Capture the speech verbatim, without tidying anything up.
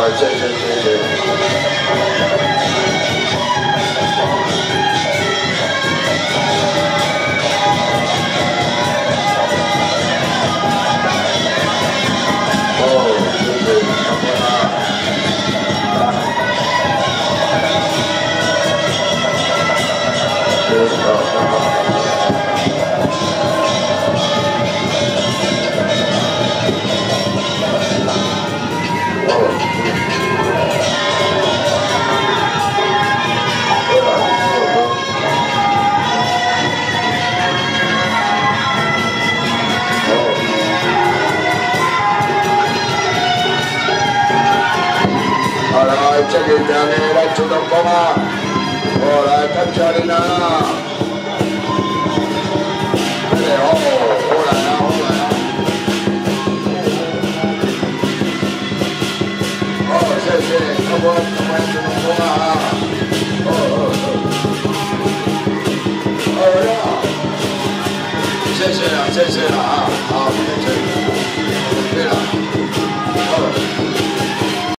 谢谢谢谢。哦，谢谢，感恩啊。谢谢啊。 这个家呢来主动讲啊，我来感谢你啦。这个哦，好来啊，好来啊。哦，谢谢，我我我主动讲啊。哦哦哦。哦呀，谢谢啊，谢谢啊，好，谢谢。